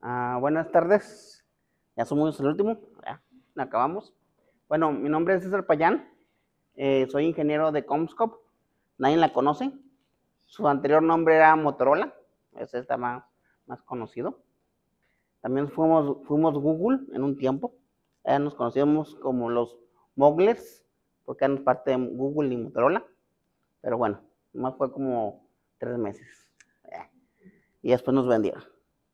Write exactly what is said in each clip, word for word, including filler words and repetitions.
Ah, buenas tardes, ya somos el último, ya acabamos. Bueno, mi nombre es César Payán, eh, soy ingeniero de Comscope, nadie la conoce. Su anterior nombre era Motorola, ese está más, más conocido. También fuimos, fuimos Google en un tiempo, eh, nos conocíamos como los Moglers, porque éramos parte de Google y Motorola, pero bueno, más fue como tres meses, eh, y después nos vendieron.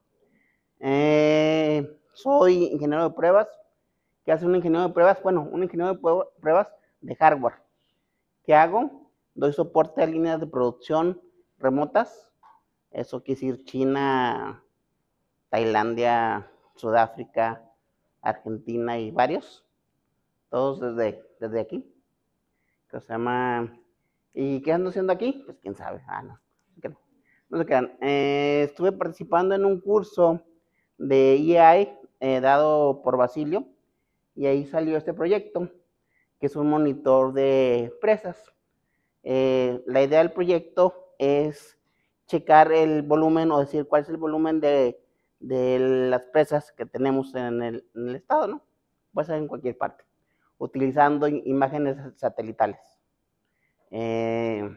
Eh, soy ingeniero de pruebas. ¿Qué hace un ingeniero de pruebas? Bueno, un ingeniero de pruebas de hardware. ¿Qué hago? Doy soporte a líneas de producción remotas. Eso quiere decir China, Tailandia, Sudáfrica, Argentina y varios. Todos desde, desde aquí. Que se llama... ¿Y qué ando haciendo aquí? Pues quién sabe. Ah, no. No se quedan. Eh, estuve participando en un curso de E I eh, dado por Basilio, y ahí salió este proyecto, que es un monitor de presas. Eh, la idea del proyecto es checar el volumen, o decir cuál es el volumen de, de las presas que tenemos en el, en el estado, ¿no? Puede ser en cualquier parte, utilizando imágenes satelitales. Eh,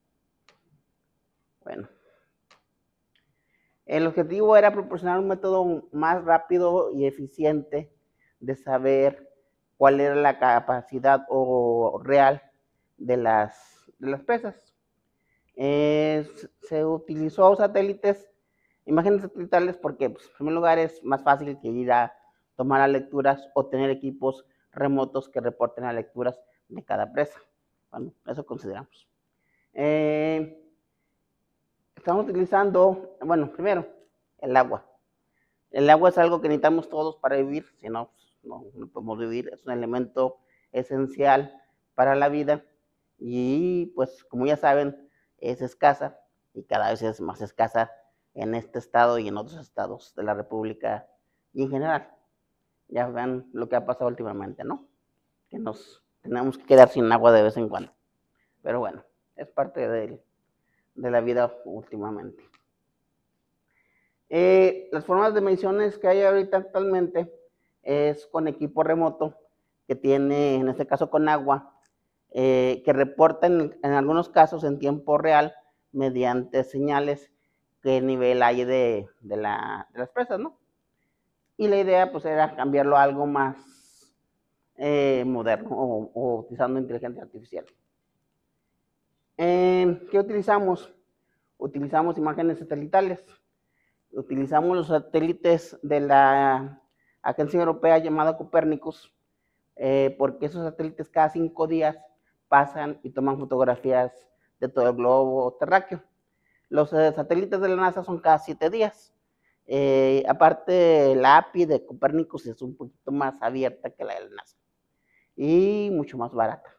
bueno. El objetivo era proporcionar un método más rápido y eficiente de saber cuál era la capacidad o real de las, de las presas. Eh, se utilizó satélites, imágenes satelitales, porque pues, en primer lugar es más fácil que ir a tomar a lecturas o tener equipos remotos que reporten a lecturas de cada presa. Bueno, eso consideramos. Eh, estamos utilizando, bueno, primero, el agua. El agua es algo que necesitamos todos para vivir, si no, no, no podemos vivir, es un elemento esencial para la vida y pues como ya saben, es escasa y cada vez es más escasa en este estado y en otros estados de la República y en general. Ya vean lo que ha pasado últimamente, ¿no? Que nos tenemos que quedar sin agua de vez en cuando. Pero bueno, es parte de, de la vida últimamente. Eh, las formas de mediciones que hay ahorita actualmente es con equipo remoto que tiene, en este caso con agua, eh, que reporta en, en, algunos casos en tiempo real mediante señales qué nivel hay de, de, la, de las presas, ¿no? Y la idea pues era cambiarlo a algo más eh, moderno o, o utilizando inteligencia artificial. Eh, ¿Qué utilizamos? Utilizamos imágenes satelitales. Utilizamos los satélites de la agencia europea llamada Copernicus, eh, porque esos satélites cada cinco días pasan y toman fotografías de todo el globo terráqueo. Los eh, satélites de la NASA son cada siete días. Eh, aparte, la A P I de Copernicus es un poquito más abierta que la de la NASA y mucho más barata.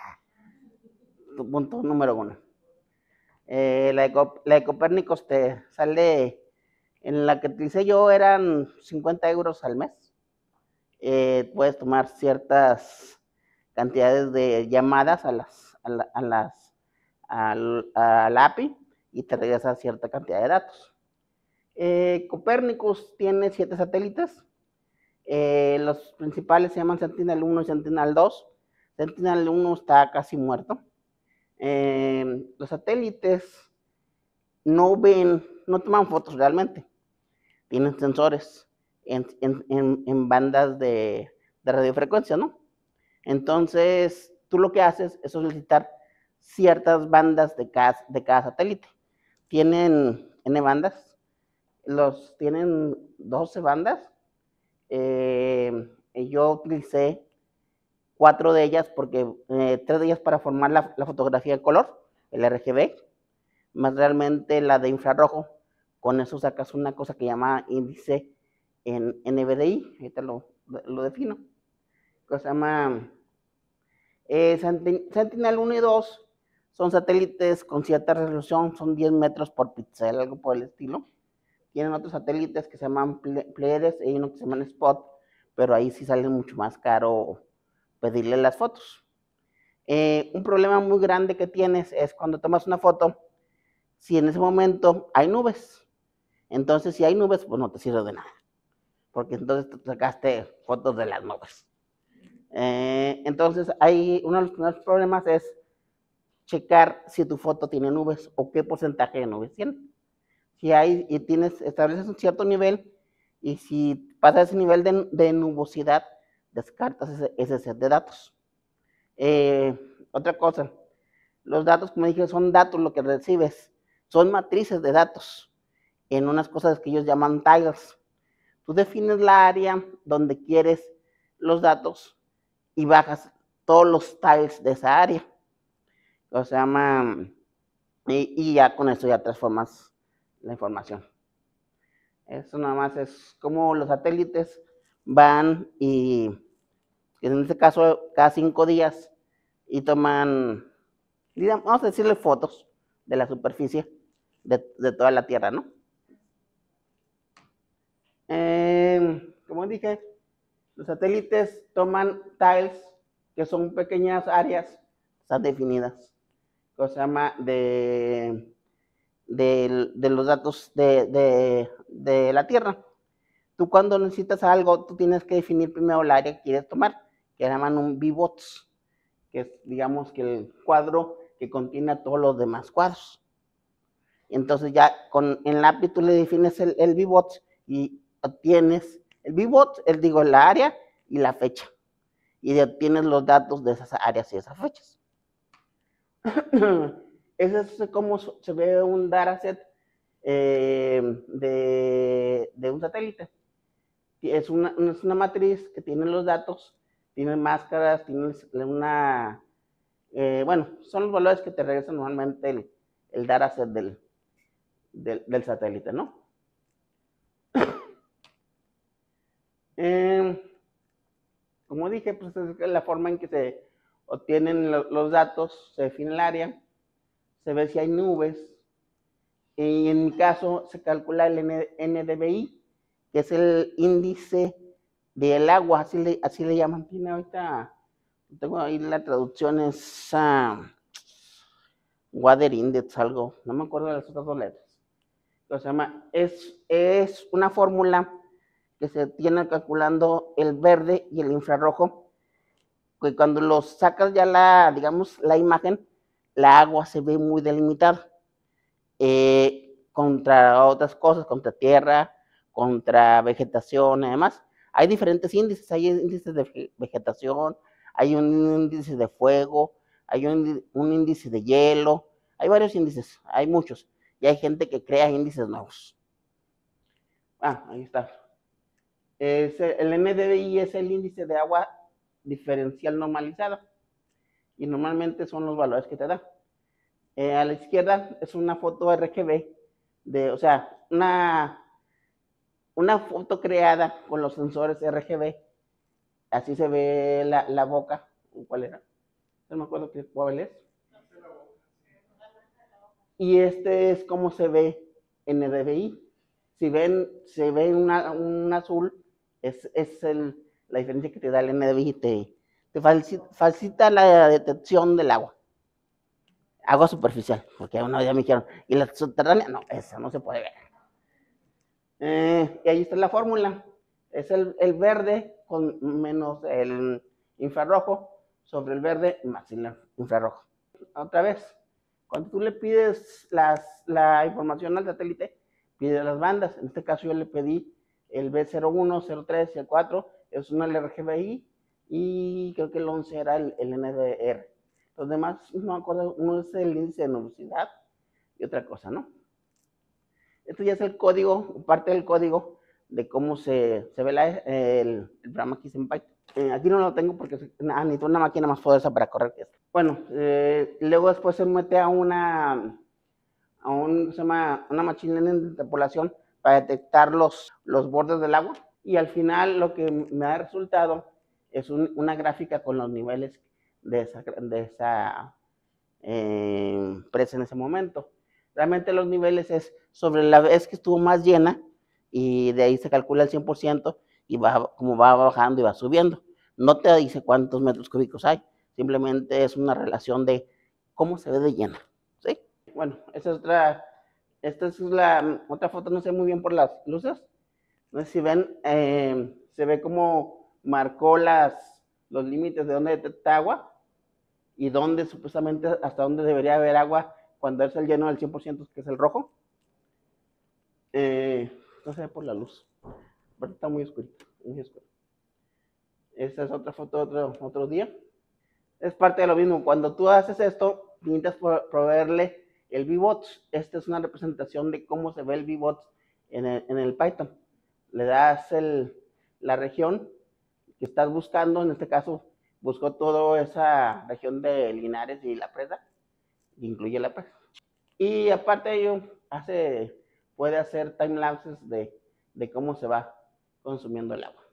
Punto número uno. Eh, la, de, la de Copernicus te sale... En la que utilicé yo eran cincuenta euros al mes. Eh, puedes tomar ciertas cantidades de llamadas a las, a la, a las al, al A P I y te regresa cierta cantidad de datos. Eh, Copernicus tiene siete satélites. Eh, los principales se llaman Sentinel uno y Sentinel dos. Sentinel uno está casi muerto. Eh, los satélites no ven, no toman fotos realmente. Tienen sensores en, en, en, en bandas de, de radiofrecuencia, ¿no? Entonces, tú lo que haces es solicitar ciertas bandas de cada, de cada satélite. Tienen N bandas, los tienen doce bandas. Eh, yo utilicé cuatro de ellas, porque eh, tres de ellas para formar la, la fotografía de color, el R G B, más realmente la de infrarrojo. Con eso sacas una cosa que llama índice en N V D I, ahorita lo, lo defino, que se llama eh, Sentinel uno y dos, son satélites con cierta resolución, son diez metros por píxel, algo por el estilo. Tienen otros satélites que se llaman Pleiades y uno que se llaman Spot, pero ahí sí sale mucho más caro pedirle las fotos. Eh, un problema muy grande que tienes es cuando tomas una foto, si en ese momento hay nubes, Entonces, si hay nubes, pues no te sirve de nada, porque entonces te sacaste fotos de las nubes. Eh, entonces, hay uno de los primeros problemas es checar si tu foto tiene nubes o qué porcentaje de nubes tiene. Si hay y tienes, estableces un cierto nivel, y si pasa ese nivel de, de nubosidad, descartas ese, ese set de datos. Eh, otra cosa, los datos, como dije, son datos, lo que recibes, son matrices de datos en unas cosas que ellos llaman tiles. Tú defines la área donde quieres los datos y bajas todos los tiles de esa área. O sea, llama, y, y ya con eso ya transformas la información. Eso nada más es como los satélites van y, en este caso, cada cinco días y toman, digamos, vamos a decirle fotos de la superficie de, de toda la Tierra, ¿no? Eh, como dije, los satélites toman tiles, que son pequeñas áreas, están definidas, que se llama de, de, de los datos de, de, de la Tierra. Tú cuando necesitas algo, tú tienes que definir primero el área que quieres tomar, que llaman un V BOTS, que es, digamos, que el cuadro que contiene a todos los demás cuadros. Entonces ya con, en lápiz tú le defines el, el V BOTS y obtienes el V BOTS, el, digo, la área y la fecha. Y obtienes los datos de esas áreas y esas fechas. Ese es como se ve un dataset eh, de, de un satélite. Es una, es una matriz que tiene los datos, tiene máscaras, tiene una, eh, bueno, son los valores que te regresan normalmente el, el dataset del, del, del satélite, ¿no? eh, como dije, pues es la forma en que se obtienen lo, los datos, se define el área, se ve si hay nubes, y en mi caso se calcula el N D V I, que es el índice del agua, así le, así le llaman. Tiene ahorita, tengo ahí la traducción, es uh, Water Index, algo, no me acuerdo de las otras dos letras. Lo se llama, es, es una fórmula que se tiene calculando el verde y el infrarrojo, que cuando los sacas ya la, digamos, la imagen, la agua se ve muy delimitada. Eh, contra otras cosas, contra tierra, contra vegetación y demás. Hay diferentes índices, hay índices de vegetación, hay un índice de fuego, hay un, un índice de hielo, hay varios índices, hay muchos, y hay gente que crea índices nuevos. Ah, ahí está. Es el N D V I es el índice de agua diferencial normalizada, y normalmente son los valores que te da. Eh, a la izquierda es una foto R G B, de, o sea, una, una foto creada con los sensores R G B. Así se ve la, la boca. ¿Cuál era? No me acuerdo qué, cuál es. Y este es como se ve en N D V I. Si ven, se ve una, un azul, es, es el, la diferencia que te da el N D V I. Te, te facilita la detección del agua. Agua superficial, porque una vez me dijeron, ¿y la subterránea? No, esa no se puede ver. Eh, y ahí está la fórmula. Es el, el verde con menos el infrarrojo sobre el verde más el infrarrojo. Otra vez, cuando tú le pides las, la información al satélite, pide las bandas. En este caso yo le pedí el B cero uno, cero tres y el cuatro, es una R G B I, y creo que el once era el, el N D R. Los demás, no me acuerdo, uno es el índice de nubosidad y otra cosa, ¿no? Esto ya es el código, parte del código de cómo se, se ve la, el, el programa que hice en Python. Eh, aquí no lo tengo porque ah, necesito una máquina más poderosa para correr esto. Bueno, eh, luego después se mete a una, a un, se llama, una machine learning de interpolación para detectar los, los bordes del agua. Y al final lo que me da resultado es un, una gráfica con los niveles de esa, de esa eh, presa en ese momento. Realmente los niveles es sobre la vez que estuvo más llena, y de ahí se calcula el cien por ciento y va, como va bajando y va subiendo. No te dice cuántos metros cúbicos hay, simplemente es una relación de cómo se ve de llena, ¿sí? Bueno, esa es otra esta es la otra foto, no sé muy bien por las luces. No sé si ven, eh, se ve como marcó las, los límites de dónde detecta agua y dónde supuestamente hasta dónde debería haber agua cuando es el lleno del cien por ciento, que es el rojo. Eh, no se ve por la luz, pero está muy oscuro, muy oscuro. Esta es otra foto de otro, otro día. Es parte de lo mismo. Cuando tú haces esto, necesitas proveerle el V B O T S. Esta es una representación de cómo se ve el V B O T S en el, en el Python. Le das el, la región que estás buscando, en este caso buscó toda esa región de Linares y La Presa, incluye La Presa. Y aparte de ello, hace, puede hacer time lapses de, de cómo se va consumiendo el agua.